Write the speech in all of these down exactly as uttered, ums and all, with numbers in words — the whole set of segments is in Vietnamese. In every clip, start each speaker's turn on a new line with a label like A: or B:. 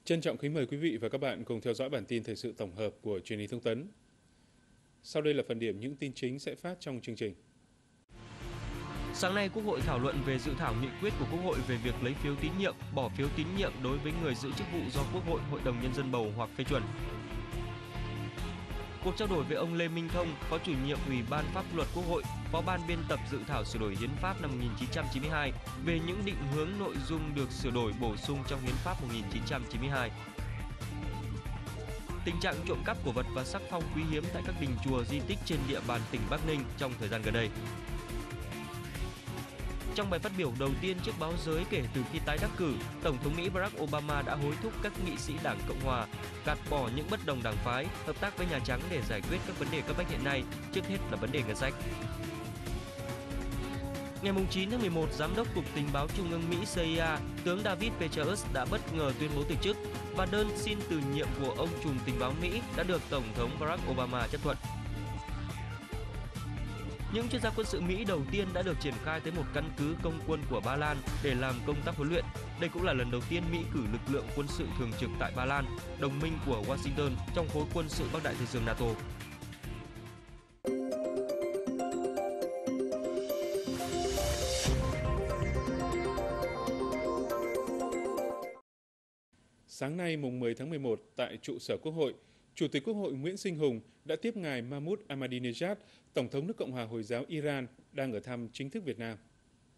A: Trân trọng kính mời quý vị và các bạn cùng theo dõi bản tin thời sự tổng hợp của Truyền hình Thông tấn. Sau đây là phần điểm những tin chính sẽ phát trong chương trình.
B: Sáng nay, Quốc hội thảo luận về dự thảo nghị quyết của Quốc hội về việc lấy phiếu tín nhiệm, bỏ phiếu tín nhiệm đối với người giữ chức vụ do Quốc hội, Hội đồng Nhân dân bầu hoặc phê chuẩn. Cuộc trao đổi với ông Lê Minh Thông, Phó chủ nhiệm Ủy ban Pháp luật Quốc hội, Phó ban biên tập dự thảo sửa đổi Hiến pháp năm một nghìn chín trăm chín mươi hai về những định hướng nội dung được sửa đổi bổ sung trong Hiến pháp một nghìn chín trăm chín mươi hai. Tình trạng trộm cắp cổ vật và sắc phong quý hiếm tại các đình chùa di tích trên địa bàn tỉnh Bắc Ninh trong thời gian gần đây. Trong bài phát biểu đầu tiên trước báo giới kể từ khi tái đắc cử, Tổng thống Mỹ Barack Obama đã hối thúc các nghị sĩ Đảng Cộng hòa gạt bỏ những bất đồng đảng phái, hợp tác với Nhà Trắng để giải quyết các vấn đề cấp bách hiện nay, trước hết là vấn đề ngân sách. Ngày chín tháng mười một, Giám đốc Cục Tình báo Trung ương Mỹ C I A, tướng David Petraeus đã bất ngờ tuyên bố từ chức và đơn xin từ nhiệm của ông trùm tình báo Mỹ đã được Tổng thống Barack Obama chấp thuận. Những chuyên gia quân sự Mỹ đầu tiên đã được triển khai tới một căn cứ công quân của Ba Lan để làm công tác huấn luyện. Đây cũng là lần đầu tiên Mỹ cử lực lượng quân sự thường trực tại Ba Lan, đồng minh của Washington trong khối quân sự Bắc Đại Tây Dương NATO.
A: Sáng nay, mùng mười tháng mười một, tại trụ sở Quốc hội, Chủ tịch Quốc hội Nguyễn Sinh Hùng đã tiếp ngài Mahmoud Ahmadinejad, Tổng thống nước Cộng hòa Hồi giáo Iran, đang ở thăm chính thức Việt Nam.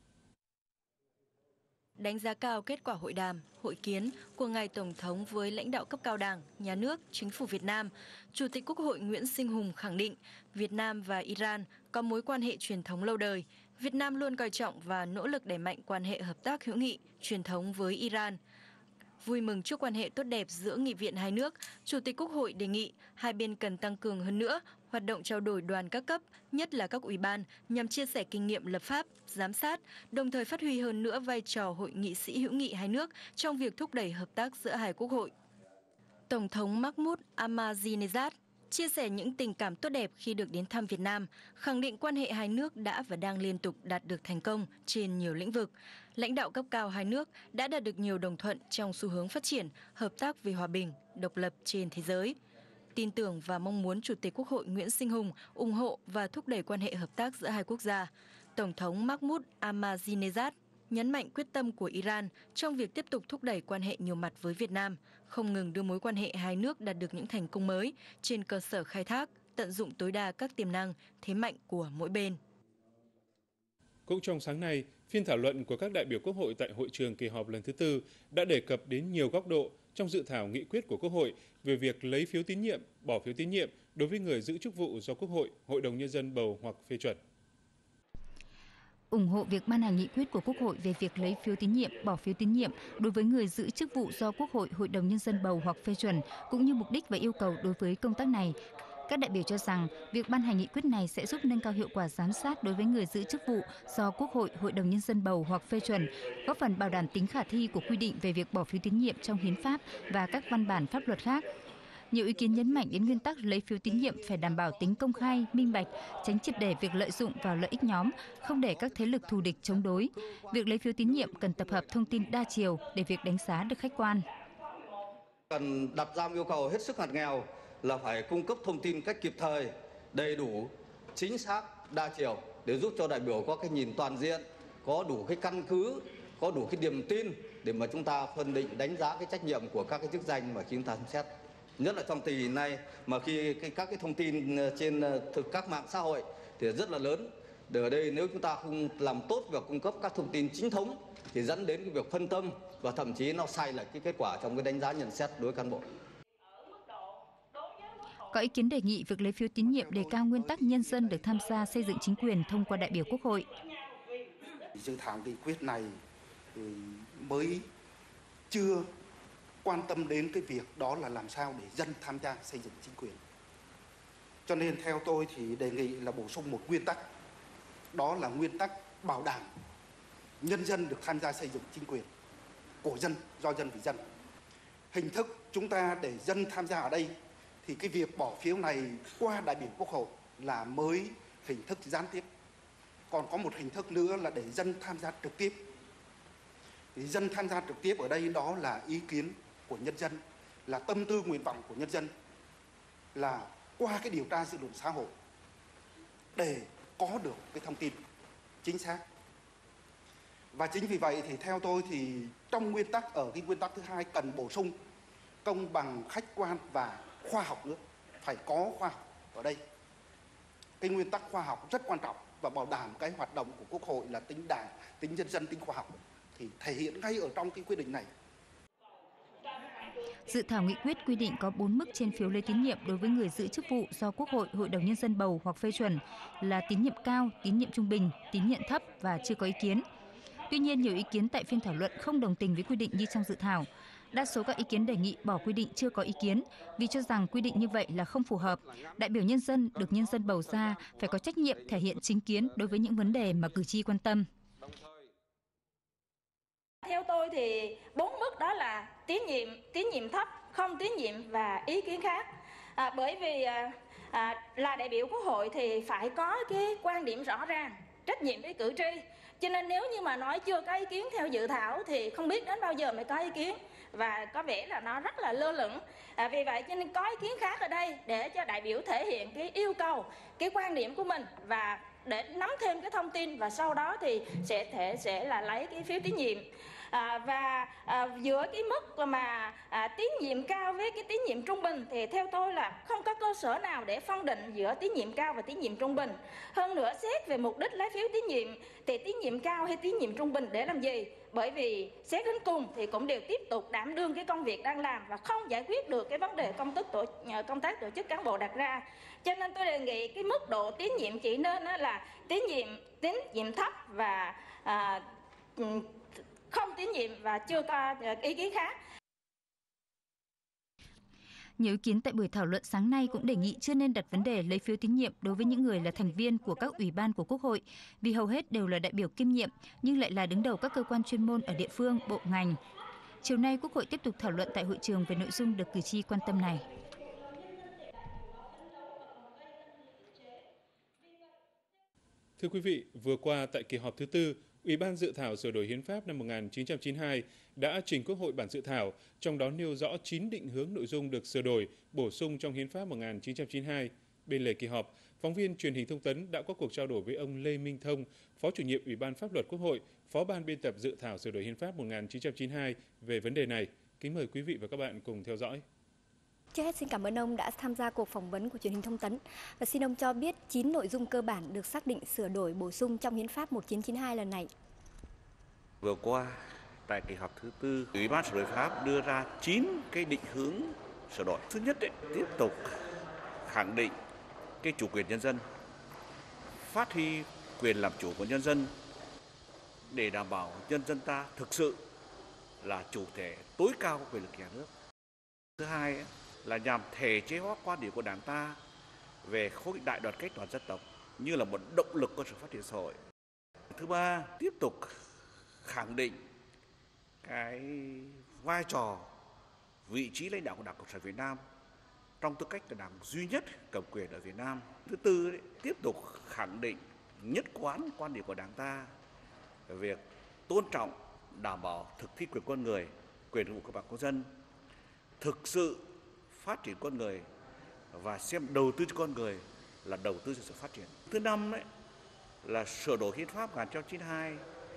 C: Đánh giá cao kết quả hội đàm, hội kiến của ngài Tổng thống với lãnh đạo cấp cao Đảng, Nhà nước, Chính phủ Việt Nam, Chủ tịch Quốc hội Nguyễn Sinh Hùng khẳng định Việt Nam và Iran có mối quan hệ truyền thống lâu đời. Việt Nam luôn coi trọng và nỗ lực đẩy mạnh quan hệ hợp tác hữu nghị, truyền thống với Iran. Vui mừng trước quan hệ tốt đẹp giữa nghị viện hai nước, Chủ tịch Quốc hội đề nghị hai bên cần tăng cường hơn nữa hoạt động trao đổi đoàn các cấp, nhất là các ủy ban, nhằm chia sẻ kinh nghiệm lập pháp, giám sát, đồng thời phát huy hơn nữa vai trò hội nghị sĩ hữu nghị hai nước trong việc thúc đẩy hợp tác giữa hai quốc hội. Tổng thống Mahmoud Ahmadinejad chia sẻ những tình cảm tốt đẹp khi được đến thăm Việt Nam, khẳng định quan hệ hai nước đã và đang liên tục đạt được thành công trên nhiều lĩnh vực. Lãnh đạo cấp cao hai nước đã đạt được nhiều đồng thuận trong xu hướng phát triển, hợp tác vì hòa bình, độc lập trên thế giới. Tin tưởng và mong muốn Chủ tịch Quốc hội Nguyễn Sinh Hùng ủng hộ và thúc đẩy quan hệ hợp tác giữa hai quốc gia. Tổng thống Mahmoud Ahmadinejad nhấn mạnh quyết tâm của Iran trong việc tiếp tục thúc đẩy quan hệ nhiều mặt với Việt Nam, không ngừng đưa mối quan hệ hai nước đạt được những thành công mới trên cơ sở khai thác, tận dụng tối đa các tiềm năng, thế mạnh của mỗi bên.
A: Cũng trong sáng nay, phiên thảo luận của các đại biểu Quốc hội tại hội trường kỳ họp lần thứ tư đã đề cập đến nhiều góc độ trong dự thảo nghị quyết của Quốc hội về việc lấy phiếu tín nhiệm, bỏ phiếu tín nhiệm đối với người giữ chức vụ do Quốc hội, Hội đồng Nhân dân bầu hoặc phê chuẩn.
D: Ủng hộ việc ban hành nghị quyết của Quốc hội về việc lấy phiếu tín nhiệm, bỏ phiếu tín nhiệm đối với người giữ chức vụ do Quốc hội, Hội đồng Nhân dân bầu hoặc phê chuẩn, cũng như mục đích và yêu cầu đối với công tác này. Các đại biểu cho rằng, việc ban hành nghị quyết này sẽ giúp nâng cao hiệu quả giám sát đối với người giữ chức vụ do Quốc hội, Hội đồng Nhân dân bầu hoặc phê chuẩn, góp phần bảo đảm tính khả thi của quy định về việc bỏ phiếu tín nhiệm trong hiến pháp và các văn bản pháp luật khác. Nhiều ý kiến nhấn mạnh đến nguyên tắc lấy phiếu tín nhiệm phải đảm bảo tính công khai, minh bạch, tránh triệt để việc lợi dụng vào lợi ích nhóm, không để các thế lực thù địch chống đối. Việc lấy phiếu tín nhiệm cần tập hợp thông tin đa chiều để việc đánh giá được khách quan.
E: Cần đặt ra yêu cầu hết sức ngặt nghèo là phải cung cấp thông tin cách kịp thời, đầy đủ, chính xác, đa chiều để giúp cho đại biểu có cái nhìn toàn diện, có đủ cái căn cứ, có đủ cái niềm tin để mà chúng ta phân định đánh giá cái trách nhiệm của các cái chức danh mà khi chúng ta xem xét. Nhất là trong tình hình này mà khi cái, các cái thông tin trên thực các mạng xã hội thì rất là lớn. Để ở đây nếu chúng ta không làm tốt việc cung cấp các thông tin chính thống thì dẫn đến cái việc phân tâm và thậm chí nó sai lệch cái kết quả trong cái đánh giá nhận xét đối với cán bộ.
D: Có ý kiến đề nghị việc lấy phiếu tín nhiệm đề cao nguyên tắc nhân dân được tham gia xây dựng chính quyền thông qua đại biểu Quốc hội.
F: Dự thảo nghị quyết này mới chưa quan tâm đến cái việc đó là làm sao để dân tham gia xây dựng chính quyền. Cho nên theo tôi thì đề nghị là bổ sung một nguyên tắc, đó là nguyên tắc bảo đảm nhân dân được tham gia xây dựng chính quyền, của dân, do dân vì dân. Hình thức chúng ta để dân tham gia ở đây thì cái việc bỏ phiếu này qua đại biểu Quốc hội là mới hình thức gián tiếp. Còn có một hình thức nữa là để dân tham gia trực tiếp. Thì dân tham gia trực tiếp ở đây đó là ý kiến của nhân dân, là tâm tư nguyện vọng của nhân dân, là qua cái điều tra dư luận xã hội để có được cái thông tin chính xác. Và chính vì vậy thì theo tôi thì trong nguyên tắc, ở cái nguyên tắc thứ hai cần bổ sung công bằng, khách quan và khoa học nữa. Phải có khoa học ở đây. Cái nguyên tắc khoa học rất quan trọng và bảo đảm cái hoạt động của Quốc hội là tính đảng, tính nhân dân, tính khoa học thì thể hiện ngay ở trong cái quyết định này.
D: Dự thảo nghị quyết quy định có bốn mức trên phiếu lấy tín nhiệm đối với người giữ chức vụ do Quốc hội, Hội đồng Nhân dân bầu hoặc phê chuẩn là tín nhiệm cao, tín nhiệm trung bình, tín nhiệm thấp và chưa có ý kiến. Tuy nhiên, nhiều ý kiến tại phiên thảo luận không đồng tình với quy định như trong dự thảo. Đa số các ý kiến đề nghị bỏ quy định chưa có ý kiến vì cho rằng quy định như vậy là không phù hợp. Đại biểu nhân dân được nhân dân bầu ra phải có trách nhiệm thể hiện chính kiến đối với những vấn đề mà cử tri quan tâm.
G: Theo tôi thì bốn mức đó là tín nhiệm, tín nhiệm thấp, không tín nhiệm và ý kiến khác. À, bởi vì à, à, là đại biểu Quốc hội thì phải có cái quan điểm rõ ràng, trách nhiệm với cử tri. Cho nên nếu như mà nói chưa có ý kiến theo dự thảo thì không biết đến bao giờ mới có ý kiến và có vẻ là nó rất là lơ lửng. À, vì vậy cho nên có ý kiến khác ở đây để cho đại biểu thể hiện cái yêu cầu, cái quan điểm của mình và để nắm thêm cái thông tin và sau đó thì sẽ thể sẽ là lấy cái phiếu tín nhiệm. À, và à, giữa cái mức mà à, tín nhiệm cao với cái tín nhiệm trung bình thì theo tôi là không có cơ sở nào để phân định giữa tín nhiệm cao và tín nhiệm trung bình. Hơn nữa, xét về mục đích lấy phiếu tín nhiệm thì tín nhiệm cao hay tín nhiệm trung bình để làm gì? Bởi vì xét đến cùng thì cũng đều tiếp tục đảm đương cái công việc đang làm và không giải quyết được cái vấn đề công tác tổ công tác tổ chức cán bộ đặt ra. Cho nên tôi đề nghị cái mức độ tín nhiệm chỉ nên là tín nhiệm tín nhiệm thấp và à, không tín nhiệm và chưa có ý kiến khác.
D: Nhiều ý kiến tại buổi thảo luận sáng nay cũng đề nghị chưa nên đặt vấn đề lấy phiếu tín nhiệm đối với những người là thành viên của các ủy ban của Quốc hội, vì hầu hết đều là đại biểu kiêm nhiệm nhưng lại là đứng đầu các cơ quan chuyên môn ở địa phương, bộ ngành. Chiều nay, Quốc hội tiếp tục thảo luận tại hội trường về nội dung được cử tri quan tâm này.
A: Thưa quý vị, vừa qua tại kỳ họp thứ tư, Ủy ban dự thảo sửa đổi hiến pháp năm một nghìn chín trăm chín mươi hai đã trình Quốc hội bản dự thảo, trong đó nêu rõ chín định hướng nội dung được sửa đổi, bổ sung trong hiến pháp một nghìn chín trăm chín mươi hai. Bên lề kỳ họp, phóng viên truyền hình Thông tấn đã có cuộc trao đổi với ông Lê Minh Thông, Phó chủ nhiệm Ủy ban Pháp luật Quốc hội, Phó ban biên tập dự thảo sửa đổi hiến pháp một nghìn chín trăm chín mươi hai về vấn đề này. Kính mời quý vị và các bạn cùng theo dõi.
H: Trước hết xin cảm ơn ông đã tham gia cuộc phỏng vấn của truyền hình Thông tấn. Và xin ông cho biết chín nội dung cơ bản được xác định sửa đổi bổ sung trong hiến pháp một nghìn chín trăm chín mươi hai lần này.
I: Vừa qua, tại kỳ họp thứ tư, Ủy ban sửa đổi pháp đưa ra chín cái định hướng sửa đổi. Thứ nhất, ấy, tiếp tục khẳng định cái chủ quyền nhân dân, phát huy quyền làm chủ của nhân dân để đảm bảo nhân dân ta thực sự là chủ thể tối cao của quyền lực nhà nước. Thứ hai ấy, là nhằm thể chế hóa quan điểm của Đảng ta về khối đại đoàn kết toàn dân tộc như là một động lực của sự phát triển xã hội. Thứ ba, tiếp tục khẳng định cái vai trò, vị trí lãnh đạo của Đảng Cộng sản Việt Nam trong tư cách là đảng duy nhất cầm quyền ở Việt Nam. Thứ tư, đấy, tiếp tục khẳng định nhất quán quan điểm của Đảng ta về việc tôn trọng, đảm bảo thực thi quyền con người, quyền nghĩa vụ của công dân, thực sự phát triển con người và xem đầu tư cho con người là đầu tư cho sự phát triển. Thứ năm đấy là sửa đổi hiến pháp một nghìn chín trăm chín mươi hai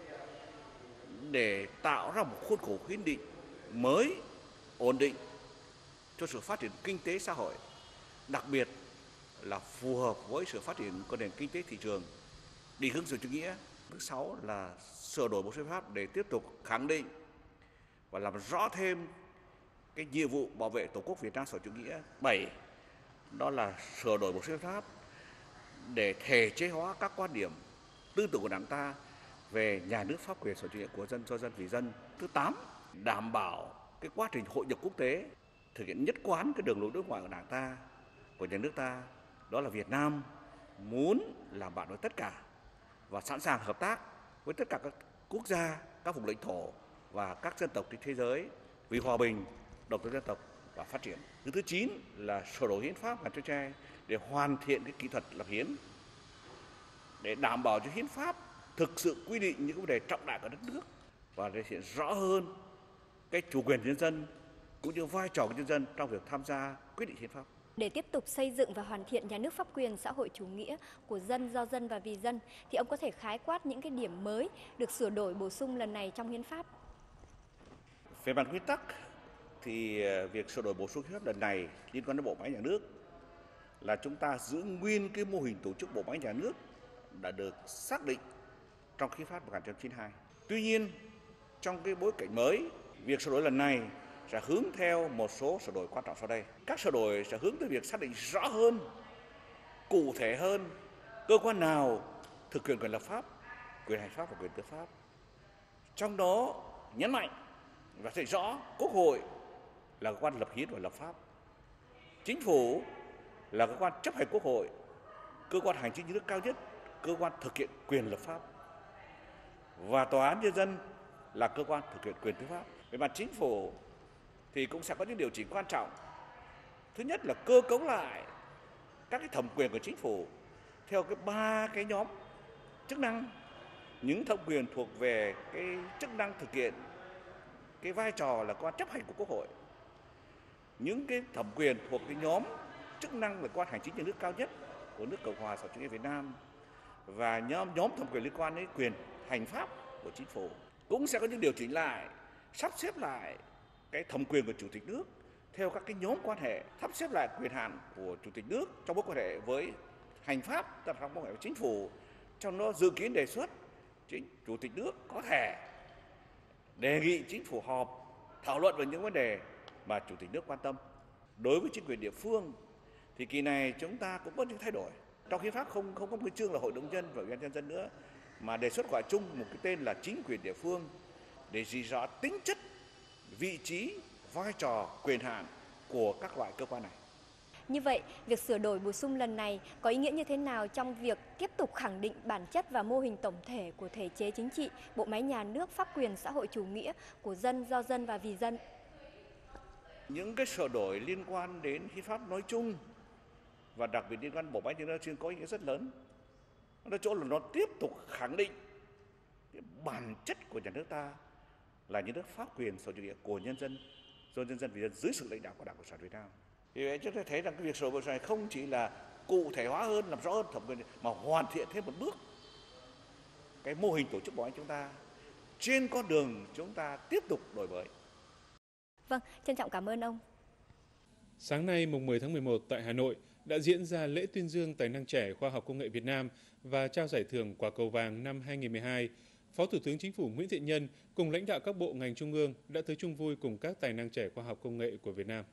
I: để tạo ra một khuôn khổ hiến định mới, ổn định cho sự phát triển kinh tế xã hội, đặc biệt là phù hợp với sự phát triển của nền kinh tế thị trường, định hướng xã hội chủ nghĩa. Thứ sáu là sửa đổi bộ hiến pháp để tiếp tục khẳng định và làm rõ thêm cái nhiệm vụ bảo vệ Tổ quốc Việt Nam xã hội chủ nghĩa. Bảy, đó là sửa đổi bộ hiến pháp để thể chế hóa các quan điểm tư tưởng của Đảng ta về nhà nước pháp quyền xã hội chủ nghĩa của dân, cho dân, vì dân. Thứ tám, đảm bảo cái quá trình hội nhập quốc tế, thực hiện nhất quán cái đường lối đối ngoại của Đảng ta, của nhà nước ta, đó là Việt Nam muốn làm bạn với tất cả và sẵn sàng hợp tác với tất cả các quốc gia, các vùng lãnh thổ và các dân tộc trên thế giới vì hòa bình, độc lập dân tộc và phát triển. Thứ thứ chín là sửa đổi hiến pháp một nghìn chín trăm chín mươi hai để hoàn thiện cái kỹ thuật lập hiến, để đảm bảo cho hiến pháp thực sự quy định những vấn đề trọng đại của đất nước và thể hiện rõ hơn cái chủ quyền nhân dân, cũng như vai trò của nhân dân trong việc tham gia quyết định hiến pháp.
H: Để tiếp tục xây dựng và hoàn thiện nhà nước pháp quyền xã hội chủ nghĩa của dân, do dân và vì dân, thì ông có thể khái quát những cái điểm mới được sửa đổi bổ sung lần này trong hiến pháp?
I: Về mặt nguyên tắc thì việc sửa đổi bổ sung hiến pháp lần này liên quan đến bộ máy nhà nước là chúng ta giữ nguyên cái mô hình tổ chức bộ máy nhà nước đã được xác định trong hiến pháp một nghìn chín trăm chín mươi hai. Tuy nhiên, trong cái bối cảnh mới, việc sửa đổi lần này sẽ hướng theo một số sửa đổi quan trọng sau đây. Các sửa đổi sẽ hướng tới việc xác định rõ hơn, cụ thể hơn cơ quan nào thực hiện quyền lập pháp, quyền hành pháp và quyền tư pháp. Trong đó nhấn mạnh và thấy rõ Quốc hội là cơ quan lập hiến và lập pháp, Chính phủ là cơ quan chấp hành Quốc hội, cơ quan hành chính nhà nước cao nhất, cơ quan thực hiện quyền lập pháp, và Tòa án Nhân dân là cơ quan thực hiện quyền tư pháp. Về mặt Chính phủ thì cũng sẽ có những điều chỉnh quan trọng. Thứ nhất là cơ cấu lại các cái thẩm quyền của Chính phủ theo cái ba cái nhóm chức năng. Những thẩm quyền thuộc về cái chức năng thực hiện cái vai trò là cơ quan chấp hành của Quốc hội, những cái thẩm quyền thuộc cái nhóm chức năng là cơ quan hành chính nhà nước cao nhất của nước Cộng hòa xã hội chủ nghĩa Việt Nam, và nhóm nhóm thẩm quyền liên quan đến quyền hành pháp của Chính phủ. Cũng sẽ có những điều chỉnh lại, sắp xếp lại cái thẩm quyền của Chủ tịch nước theo các cái nhóm quan hệ, sắp xếp lại quyền hạn của Chủ tịch nước trong mối quan hệ với hành pháp, trong mối quan hệ với Chính phủ. Trong đó dự kiến đề xuất chính Chủ tịch nước có thể đề nghị Chính phủ họp thảo luận về những vấn đề mà Chủ tịch nước quan tâm. Đối với chính quyền địa phương thì kỳ này chúng ta cũng có những thay đổi. Trong hiến pháp không không có một cái chương là Hội đồng nhân và Ủy ban nhân dân nữa, mà đề xuất gọi chung một cái tên là chính quyền địa phương để chỉ rõ tính chất, vị trí, vai trò, quyền hạn của các loại cơ quan này.
H: Như vậy, việc sửa đổi bổ sung lần này có ý nghĩa như thế nào trong việc tiếp tục khẳng định bản chất và mô hình tổng thể của thể chế chính trị, bộ máy nhà nước pháp quyền xã hội chủ nghĩa của dân, do dân và vì dân?
I: Những cái sửa đổi liên quan đến hiến pháp nói chung và đặc biệt liên quan bộ máy nhà nước có ý nghĩa rất lớn. Nó chỗ là nó tiếp tục khẳng định cái bản chất của nhà nước ta là nhà nước pháp quyền xã hội chủ nghĩa của nhân dân, do nhân dân vì dân dưới sự lãnh đạo của Đảng Cộng sản Việt Nam. Vì vậy chúng ta thấy rằng cái việc sửa đổi này không chỉ là cụ thể hóa hơn, làm rõ hơn thẩm quyền, mà hoàn thiện thêm một bước cái mô hình tổ chức bộ máy chúng ta trên con đường chúng ta tiếp tục đổi mới.
H: Vâng, trân trọng cảm ơn ông.
A: Sáng nay mùng mười tháng mười một tại Hà Nội đã diễn ra lễ tuyên dương tài năng trẻ khoa học công nghệ Việt Nam và trao giải thưởng Quả cầu vàng năm hai nghìn không trăm mười hai. Phó Thủ tướng Chính phủ Nguyễn Thiện Nhân cùng lãnh đạo các bộ ngành trung ương đã tới chung vui cùng các tài năng trẻ khoa học công nghệ của Việt Nam.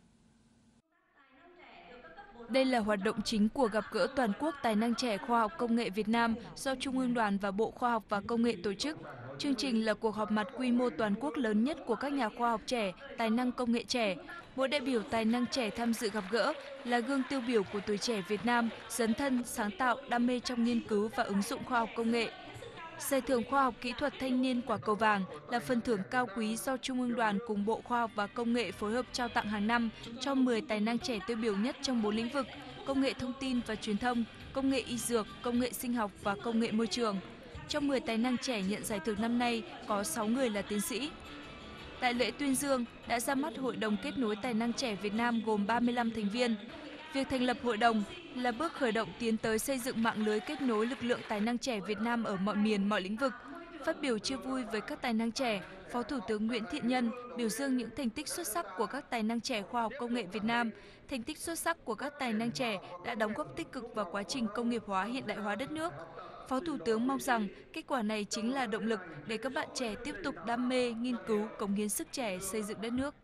C: Đây là hoạt động chính của gặp gỡ toàn quốc tài năng trẻ khoa học công nghệ Việt Nam do Trung ương Đoàn và Bộ Khoa học và Công nghệ tổ chức. Chương trình là cuộc họp mặt quy mô toàn quốc lớn nhất của các nhà khoa học trẻ, tài năng công nghệ trẻ. Mỗi đại biểu tài năng trẻ tham dự gặp gỡ là gương tiêu biểu của tuổi trẻ Việt Nam, dấn thân, sáng tạo, đam mê trong nghiên cứu và ứng dụng khoa học công nghệ. Giải thưởng khoa học kỹ thuật thanh niên Quả cầu vàng là phần thưởng cao quý do Trung ương Đoàn cùng Bộ Khoa học và Công nghệ phối hợp trao tặng hàng năm cho mười tài năng trẻ tiêu biểu nhất trong bốn lĩnh vực: công nghệ thông tin và truyền thông, công nghệ y dược, công nghệ sinh học và công nghệ môi trường. Trong mười tài năng trẻ nhận giải thưởng năm nay có sáu người là tiến sĩ. Tại lễ tuyên dương đã ra mắt Hội đồng kết nối tài năng trẻ Việt Nam gồm ba mươi lăm thành viên. Việc thành lập hội đồng là bước khởi động tiến tới xây dựng mạng lưới kết nối lực lượng tài năng trẻ Việt Nam ở mọi miền, mọi lĩnh vực. Phát biểu chia vui với các tài năng trẻ, Phó Thủ tướng Nguyễn Thiện Nhân biểu dương những thành tích xuất sắc của các tài năng trẻ khoa học công nghệ Việt Nam. Thành tích xuất sắc của các tài năng trẻ đã đóng góp tích cực vào quá trình công nghiệp hóa, hiện đại hóa đất nước. Phó Thủ tướng mong rằng kết quả này chính là động lực để các bạn trẻ tiếp tục đam mê, nghiên cứu, cống hiến sức trẻ xây dựng đất nước.